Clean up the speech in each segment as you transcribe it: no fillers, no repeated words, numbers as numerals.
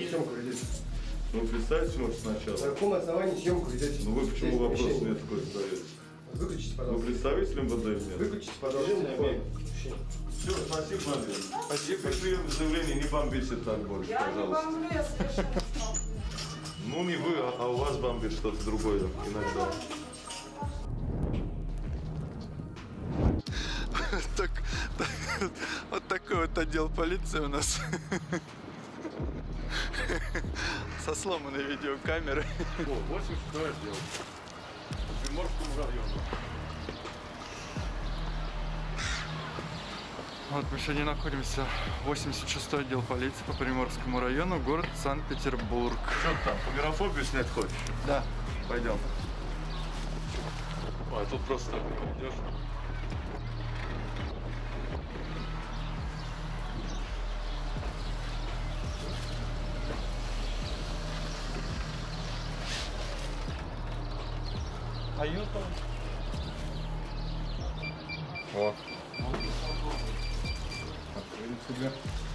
основании съемку ведете? Ну, представьте, может, сначала. На каком основании съемку ведете? Ну, вы почему вопрос мне такой задаете? Выключите, Вы пожалуйста. представитель МВД или нет? Выключите, пожалуйста, телефон. Все, спасибо, Владимир. Спасибо. Пришли заявление, не бомбите так больше, Я не пожалуйста. бомблю, я совершенно спокойна. Ну, не вы, а у вас бомбит что-то другое иногда. Вот такой вот отдел полиции у нас. Со сломанной видеокамерой. 86 отдел. По Приморскому району. Вот мы сегодня находимся 86-й отдел полиции по Приморскому району, город Санкт-Петербург. Что ты там, фомерофобию снять хочешь? Да. Пойдем. Ой, тут просто так не идешь. А Ютон? О. Открыли себя.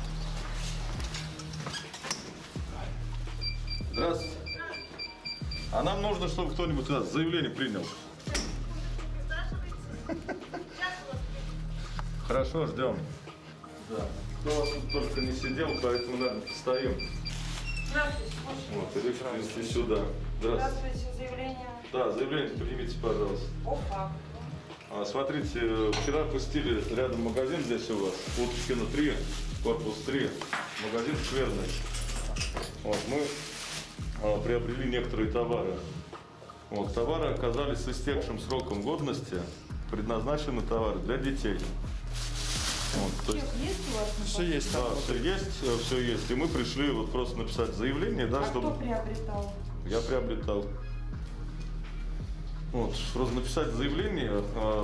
Здравствуйте. А нам нужно, чтобы кто-нибудь у нас заявление принял. Хорошо, ждем. Да. Кто у вас тут только не сидел, поэтому, наверное, постоим. Здравствуйте, Вот, или принесли сюда. Здравствуйте. Здравствуйте, заявление Да, заявление примите, пожалуйста. по факту. Смотрите, вчера пустили рядом магазин здесь у вас, Уточкина 3, корпус 3, магазин скверный. Вот, мы приобрели некоторые товары. Вот, товары оказались с истекшим сроком годности, предназначены товары для детей. Вот, то есть, Есть у вас? Все есть там. да, все есть. И мы пришли вот просто написать заявление, да, А чтобы... кто приобретал? Я приобретал. Вот, просто написать заявление,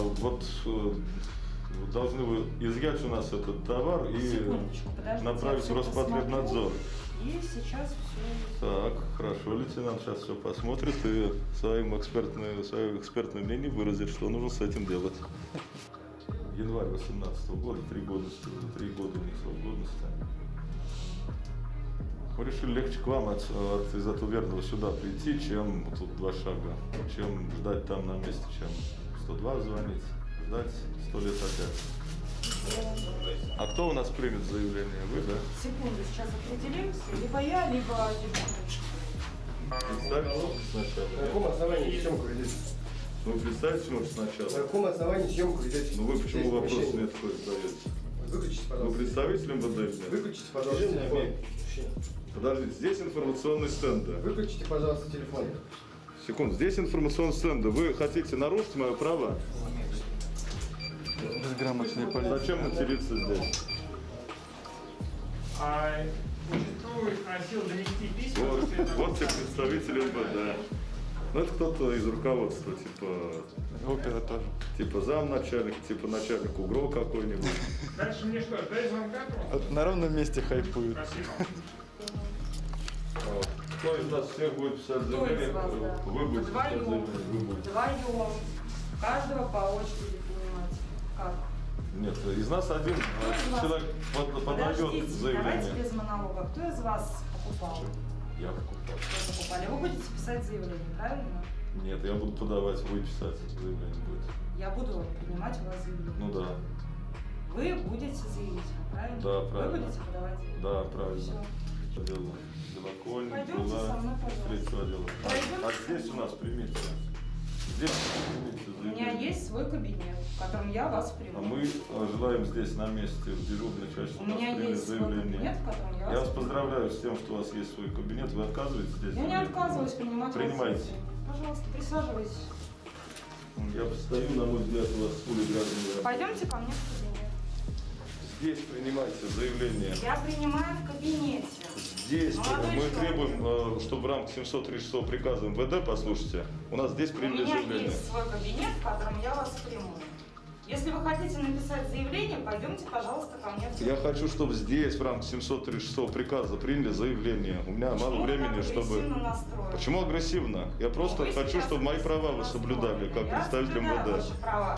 должны вы изъять у нас этот товар и Секундочку, подождите, направить в я всё Роспотребнадзор. И сейчас все. Так, хорошо, лейтенант сейчас все посмотрит и свое экспертное мнение выразит, что нужно с этим делать. Январь 2018 года, 3 года у них срок годности. Мы решили легче к вам из этого верного сюда прийти, чем тут 2 шага, чем ждать там на месте, чем 102 звонить, ждать 100 лет опять. А кто у нас примет заявление? Вы, да? Секунду, сейчас определимся. Либо я, либо Представьте сначала. На каком основании съемку ведете? Ну, представьте, может, На сначала. каком основании съемку ведете? Ну, вы почему Здесь вопрос помещение. мне такой задаете? Выключите, Вы пожалуйста. представитель МВД или нет? Выключите, пожалуйста, телефон. Подождите, здесь информационный стенд, да? Выключите, пожалуйста, телефон. Секунду, здесь информационный стенд. Вы хотите нарушить мое право? Безграмотные полиции. Зачем материться здесь? Участковый просил занести письма. Вот те представители МВД. Ну, это кто-то из руководства, Опера тоже. типа замначальник, типа начальник УГРО какой-нибудь. Дальше мне что, ждать звонка? Вот на ровном месте хайпуют. Спасибо. Кто из нас всех будет писать Кто заявление? из вас, да? Вы будете писать Вдвоем. заявление. Вы будете. Вдвоем. Каждого по очереди принимать. Как? Нет, из нас один человек подает Подождите, заявление. давайте без монолога. Кто из вас покупал? Я покупал. Кто покупали? Вы будете писать заявление, правильно? Нет, я буду подавать, вы писать заявление будете. Я буду принимать у вас заявление. Ну да. Вы будете заявителем, правильно? Да, правильно. Вы будете подавать заявление. Да, правильно. Все. Дело. Белокольник, Пойдемте со мной, пожалуйста. третьего отдела. Пойдемте А со здесь у нас примите. Здесь примите У меня заявление. есть свой кабинет, в котором я вас приму. А мы желаем здесь на месте в дежурной части У меня принять есть свой кабинет, в котором Я вас поздравляю с тем, что у вас есть свой кабинет. Вы отказываетесь здесь? Я не отказываюсь принимать вас Принимайте. заявление. Пожалуйста, присаживайтесь. Я постою, на мой взгляд, у вас стулья грязные. Пойдемте ко мне в кабинет. Здесь принимайте заявление. Я принимаю в кабинете. Здесь Молодой мы человек. требуем, чтобы в рамках 736 приказа МВД, послушайте, у нас здесь У приняли меня заявление. есть свой кабинет, в котором я вас приму. Если вы хотите написать заявление, пойдемте, пожалуйста, ко мне в Я кабинет. хочу, чтобы здесь в рамках 736 приказа приняли заявление. У меня мало времени, чтобы... Настроен? Почему агрессивно? Я просто Вы хочу, сейчас чтобы мои права вы агрессивно соблюдали, настроены. как Я представитель соблюдаю МВД. ваши права.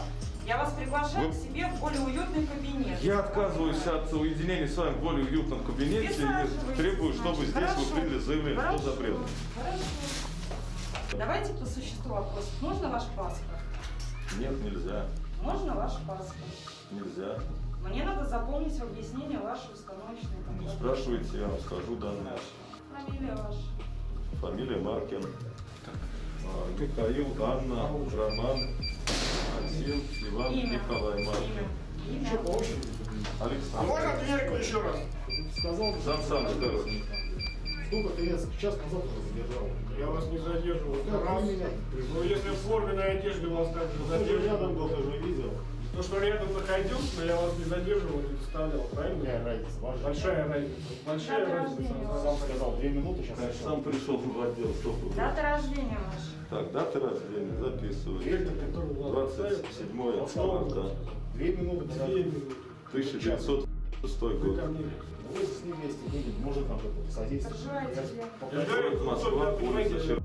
Я вас приглашаю Вы- к себе в более уютный кабинет. Я отказываюсь от уединения с вами в более уютном кабинете и Присаживайтесь, требую, чтобы значит. здесь Хорошо. вы приняли заявление. Что Хорошо. за бред? Хорошо. Давайте по существу вопрос. Можно ваш паспорт? Нет, нельзя. Можно ваш паспорт? Нельзя. Мне надо заполнить в объяснение вашей установочной Не компании. спрашивайте, я вам скажу данные. Фамилия ваша. Фамилия Маркин. Михаил, Анна, Роман, Ансил, Иван, Имя. Николай, Маркин. Имя. Александр. дверку еще раз? Сказал, Сан Саныч, сколько ты лет, час назад уже задержал. Я вас не задерживаю. Как Раз. вы меня? Ну, если в форменной одежде вас также Ты же рядом был, задерживал. ты же видел. То, что рядом находился, но я вас не задерживал, не доставлял, правильно? Какая разница? Важно. Большая разница. Большая Дата разница. рождения Сам сказал, 2 минуты, сейчас Конечно, сам пришел в отдел, стоп. Дата рождения ваша. Так, дата рождения, записывайте. Директор, который вас 27 марта 2 минуты. 2 минуты. 1906 Вы ко год. мне. Ну, вы с ним вместе едем, может нам как-то содействовать. Проживаете где? Я говорю, Город Москва, улица Щербакова.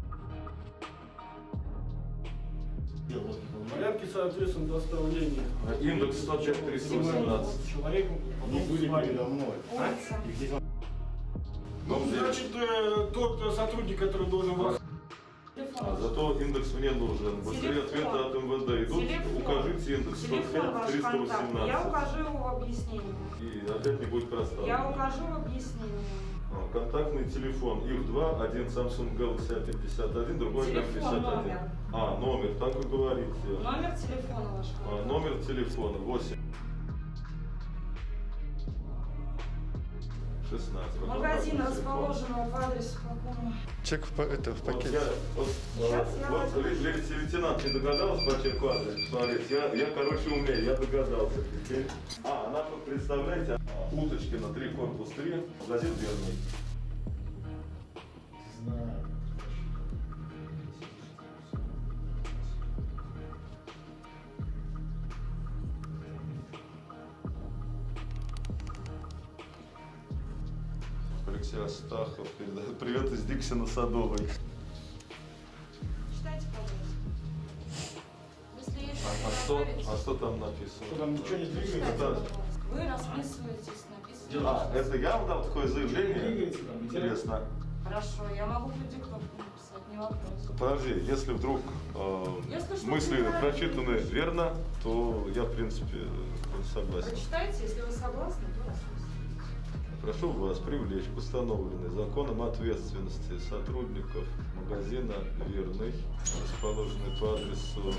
В порядке, соответственно, доставления. Индекс 105 318. Человеком, Не были передо мной. Улица. И здесь вам Ну, значит, тот сотрудник, который должен вас... Телефон. Зато индекс мне нужен. Быстрее Телефон. ответа от МВД. Идут, Телефон. укажите индекс Телефон 105 ваш контактный. Я 318. укажу его в объяснении. И опять не будет Я проставлено. укажу в объяснении. Контактный телефон. Их два. Один Samsung Galaxy A51, другой Телефон, M51. номер. Номер, так и говорите. Номер телефона вашего. Номер телефона 8 16. Магазин, Контактный телефон. расположенный по адресу какому? Чек в Вот пакете. я, Сейчас я возьму. лейтенант не догадался по чеку адрес посмотреть. Я, короче, умею, я догадался. Теперь. Она, представляете, Уточкина 3, корпус 3, магазин Верный. знаю. Алексей Астахов передает привет из Диксина Садовой. Читайте, пожалуйста. Если есть Что там написано? Что там ничего не двигается? Это- Вы расписываетесь, написано. Это я вам дал такое заявление? Двигается там, Интересно. Хорошо, я могу продиктовку написать, не вопрос. Подожди, если вдруг Если что-то мысли неправильно прочитаны напишите. верно, то я, в принципе, согласен. Прочитайте, если вы согласны, то расписывайтесь. Прошу вас привлечь к установленной законом ответственности сотрудников магазина «Верный», расположенный по адресу,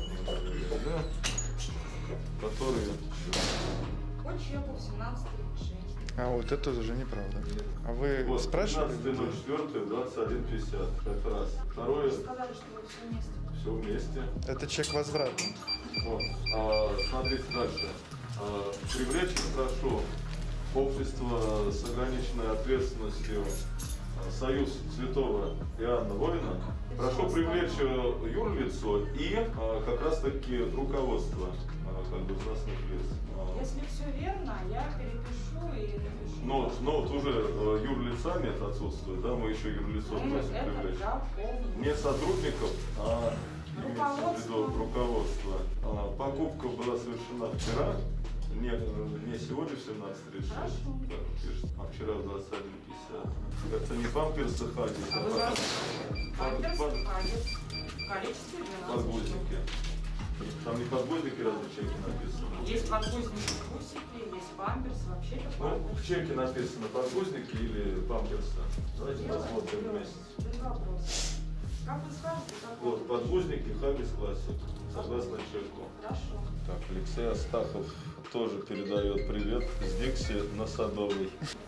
который... По чеку 1736. А вот это уже неправда. А вы Вот, спрашивали? 15.04, 21.50. Это раз. Второе, Вы сказали, что вы все вместе. все вместе. Это чек возврата. Вот. Смотрите дальше. Привлечь прошу общество с ограниченной ответственностью Союз Святого Иоанна Воина. Прошу привлечь юрлицо и как раз таки руководство как бы должностных лиц. Если все верно, я перепишу и напишу. Но вот уже юрлица нет, отсутствует, да, мы еще юрлицо Мы просим это привлечь. дополним. Не сотрудников, а имеется в виду руководство. Покупка была совершена вчера, не сегодня в 17:36, Хорошо. как пишет, а вчера в 21:50. Это не памперсы Хаггис, А вы говорите, памперсы Хаггис в количестве 12 подгузники. Там не подгузники, разве в чеке написано? штук. Есть подгузники трусики, есть памперсы, вообще это Ну, в памперсы. чеке написано подгузники или памперсы. Давайте посмотрим вместе. Без вопросов. Как вы скажете, так Вот, подгузники Хаггис Классик, согласно чеку. Хорошо. Так, Алексей Астахов тоже передает привет из Дикси на Садовой.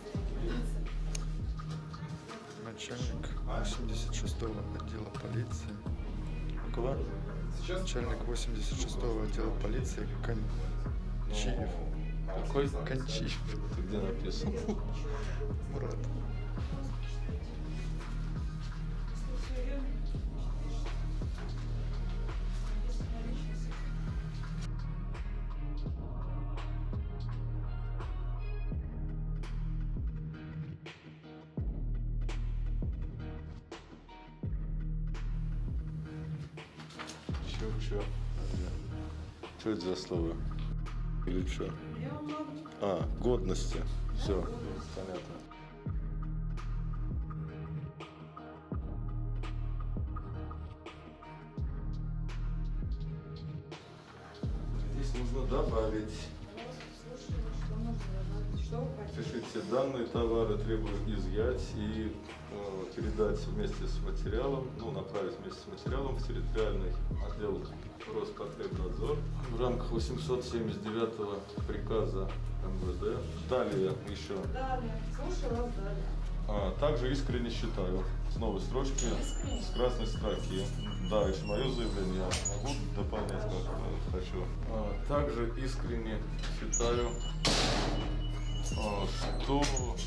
Начальник 86-го отдела полиции. Кого? Сейчас? Начальник 86-го отдела полиции Кончиев. Какой? Кончиев. Ты где написан? Мурат. Если все верно, если наличность. Чё? Что это за слово? Или что? Я вам могу. А, годности. Все, понятно. Здесь нужно добавить. Что вы хотите? Пишите, данные товары требую изъять и передать вместе с материалом, ну, направить вместе с материалом в территориальный отдел Роспотребнадзор в рамках 879 приказа МВД. Далее еще. Далее. Слушаю вас далее. Также искренне считаю. С новой строчки, Искренне? с красной строки. Да, еще мое заявление я могу дополнять, как хочу. Также искренне считаю, что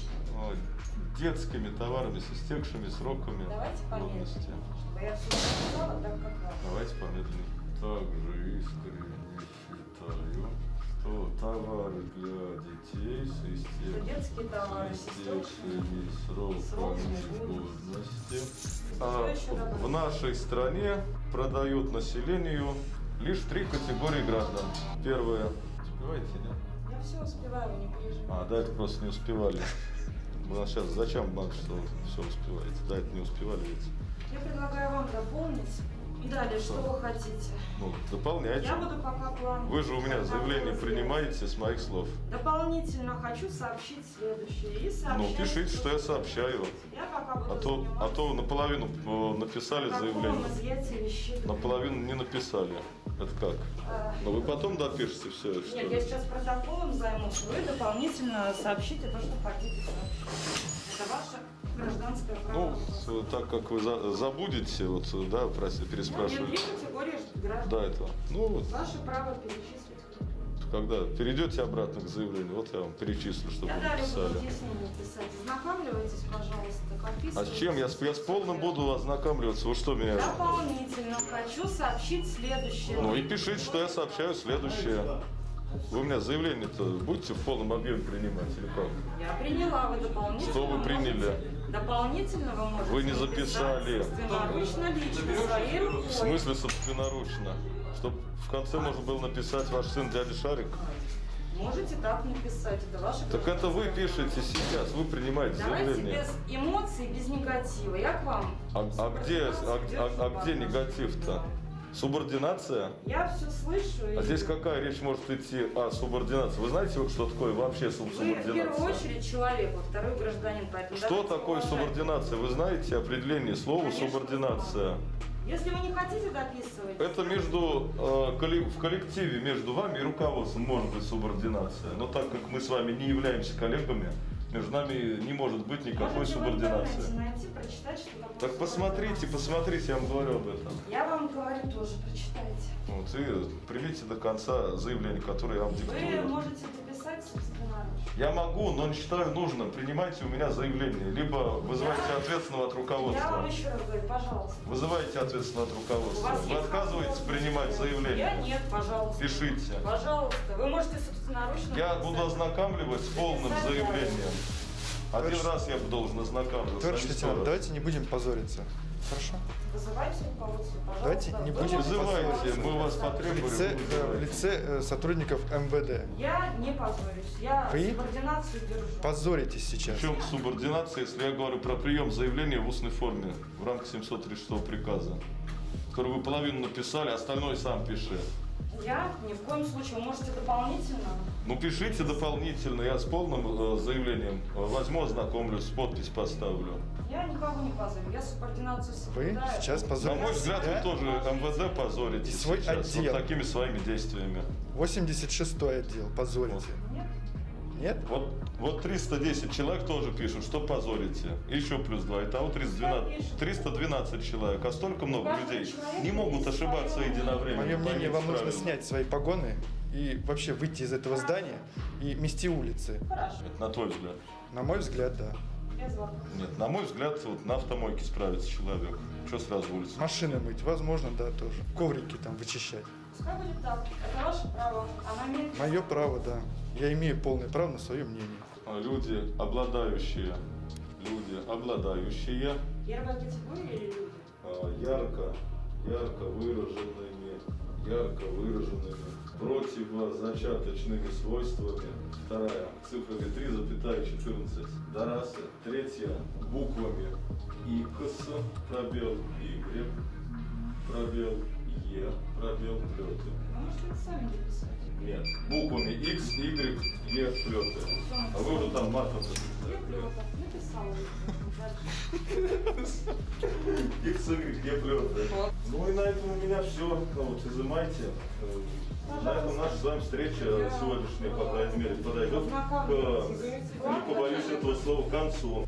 детскими товарами с истекшими сроками Давайте помедленнее, годности. чтобы я все написала так, как вам. Давайте помедленнее. Также искренне считаю, что товары для детей с детские товары с истекшими сроками сроками годности Что еще добавить? в нашей стране продают населению лишь 3 категории граждан. Первое. Успеваете, нет? Я все успеваю, вы не переживайте. Да, это просто не успевали. Мы сейчас зачем банк, что вы все успеваете? Да, это не успевали ведь. Я предлагаю вам дополнить. И далее, что вы хотите? Ну, дополняйте. Я буду пока план. Вы же у меня заявление принимаете с моих слов. Дополнительно хочу сообщить следующее. И сообщаю. Ну, пишите, что я сообщаю. Я пока буду А то наполовину написали заявление, изъятии вещей. наполовину не написали. Это как? Но вы потом допишете все это, что Нет, ли? я сейчас протоколом займусь. Вы дополнительно сообщите то, что хотите сообщить. Это ваше гражданское право. Ну, так как вы забудете, вот, да, переспрашивать. Нет, 3 категории граждан. Да, это. Ну, вот, Ваше право перечислить. когда перейдете обратно к заявлению, вот я вам перечислю, чтобы Я вы далее буду написали. объяснение писать. Ознакомливайтесь, пожалуйста, А с подписывайтесь. чем? Я с полным буду ознакомливаться. Вы что меня... Дополнительно хочу сообщить следующее. Ну и пишите, что я сообщаю следующее. Вы у меня заявление-то будете в полном объеме принимать или как? Я приняла, вы дополнительно. Что вы приняли? можете- Дополнительно вы можете. Вы не записали. Собственноручно, лично, своей рукой. В смысле собственноручно? Чтоб в конце можно было написать ваш сын дядя Шарик? Можете так написать, это ваше Так это вы пишете сейчас, вы принимаете Давайте заявление. без эмоций, без негатива. Я к вам. Где негатив-то? Субординация? Я все слышу. А здесь какая речь может идти о субординации? Вы знаете, вот, что такое вообще Вы в субординация? первую очередь человек, во второй гражданин, поэтому Что давайте такое уважать. субординация? Вы знаете определение слова Конечно, субординация? Если вы не хотите дописывать, Это в коллективе между вами и руководством может быть субординация. Но так как мы с вами не являемся коллегами, между нами не может быть никакой можете в субординации. интернете найти, прочитать, что такое Так посмотрите, я вам говорю об этом. Я вам говорю тоже, прочитайте. Вот, и примите до конца заявление, которое я вам Вы диктую. можете дописать собственноручно. Я могу, но не считаю нужным. Принимайте у меня заявление, либо вызывайте ответственного от Я вам руководства. еще раз говорю, пожалуйста. Вызывайте ответственного от У руководства. вас Вы есть отказываетесь возможность принимать сделать? заявление? Я нет, пожалуйста. Пишите. Пожалуйста. Вы можете собственноручно Я написать. буду ознакомливать с полным Написать заявлением. Один Товарищ- раз я должен ознакомливаться. Товарищ а не 100 лейтенант, раз. давайте не будем позориться. Хорошо? Вызывайте руководство, пожалуйста. Давайте не Вы будем можете Вызывайте, собственноручно мы вас написать. В потребуем. лице сотрудников МВД. Я не позорюсь. Я Вы? субординацию держу. Позоритесь сейчас. Причем субординация, если я говорю про прием заявления в устной форме в рамках 736 приказа, который вы половину написали, остальное сам пиши. Я ни в коем случае. Вы можете дополнительно. Ну пишите дополнительно, я с полным заявлением возьму, ознакомлюсь, подпись поставлю. Я никого не позорю. Я субординацию Вы соблюдаю. сейчас На позоритесь. мой взгляд, вы Да? тоже МВД позорите И свой сейчас отдел. вот такими своими действиями. 86-й отдел. Позорите. Нет. Нет? Вот 310 человек тоже пишут, что позорите. Еще плюс 2. Итого 312 человек. А столько много людей не могут ошибаться единовременно. Мое мнение, поймите вам нужно правильно. снять свои погоны и вообще выйти из этого здания и мести улицы. Хорошо. Нет, на твой взгляд. На мой взгляд, да. Без вопросов. Нет, на мой взгляд, вот на автомойке справится человек. Что сразу улицу? Машины мыть, возможно, да, тоже. Коврики там вычищать. Пускай будет так. Это ваше право. Оно имеет... Мое право, да. Я имею полное право на свое мнение. Люди, обладающие Первая категория или люди? ярко выраженными противозачаточными свойствами. Вторая цифрами 3,14 до расы. Третья буквами X, пробел Y, пробел E, пробел плеты. Вы можете это сами дописать. Нет, буквами X, Y, E, плеты. А вы уже там матом Написала. X, Y, E, плеты. Ну и на этом у меня все. Вот, изымайте. На этом наша с вами встреча сегодняшняя, по крайней мере, подойдет не побоюсь этого слова, к концу.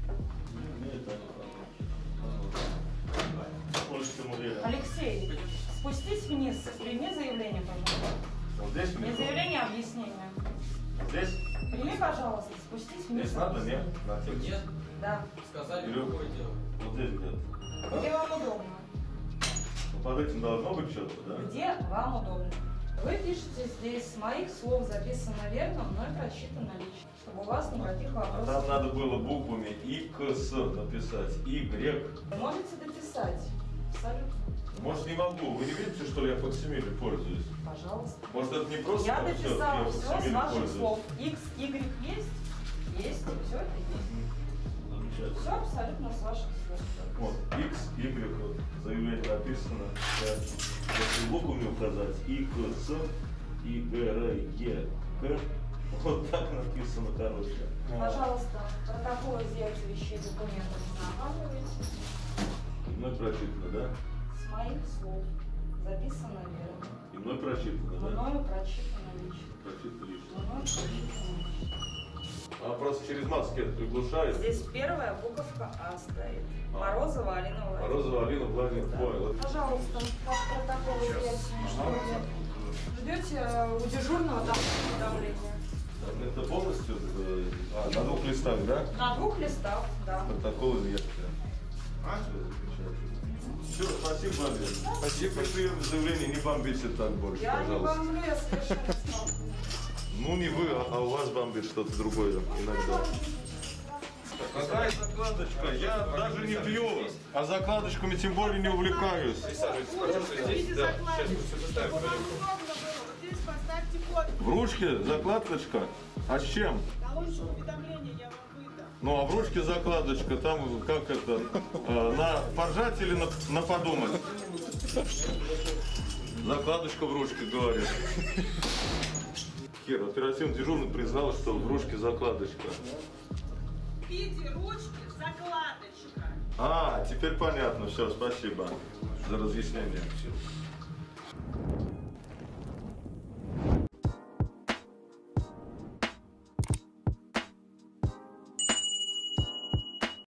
Алексей, спустись вниз, прими заявление, пожалуйста. Вот здесь Не заявление, а объяснение. Здесь? Прими, пожалуйста, спустись вниз. Здесь надо, нет? На текст. Нет, Да. сказали, Или какое дело. вот здесь где-то. Где вам удобно? Ну, под этим должно быть что-то, да? Где вам удобно? Вы пишете здесь, с моих слов записано верно, мной прочитано лично, чтобы у вас никаких А вопросов. там надо было буквами X написать, Y. Вы можете дописать. Абсолютно. Может, не могу. Вы не видите, что ли, я факсимиле пользуюсь? Пожалуйста. Может, это не просто Я так всё, дописала я все с факсимиле ваших пользуюсь? слов. X, Y есть? Есть. Все это есть. Замечательно. Все абсолютно с ваших слов. Вот, X, Y, вот, заявление написано. Если буквами указать, X, Y, E, К. Вот так написано, короче. Пожалуйста, протокол изъятия вещей и документов ознакомивайте. Мной прочитано, да? С моих слов записано верно. И мной прочитано, да? Мною прочитано лично. Прочитано лично. Мною прочитано лично. А просто через маски это приглушает. Здесь первая буковка А стоит. Морозова Алина Владимировна. Морозова Алина Владимировна, понял. Пожалуйста, ваш протокол изъятия. Ждете у дежурного там уведомления? Это полностью на двух листах, да? На 2 листах, да. Протокол изъятия. Все, спасибо, Бомбе. Спасибо. Если прием заявление, не бомбите так больше, Я не пожалуйста. бомблю, я совершенно спокойна. Ну не вы, а у вас бомбит что-то другое иногда. Какая закладочка? Я даже не пью, а закладочками тем более не увлекаюсь. В ручке закладочка? А с чем? Получше уведомление я вам выдам. Ну а в ручке закладочка, там как это, на поржать или на подумать? Закладочка в ручке, говорит. Хер, оперативный дежурный признал, что в ручке закладочка. В виде ручки закладочка. А, теперь понятно, все, спасибо за разъяснение.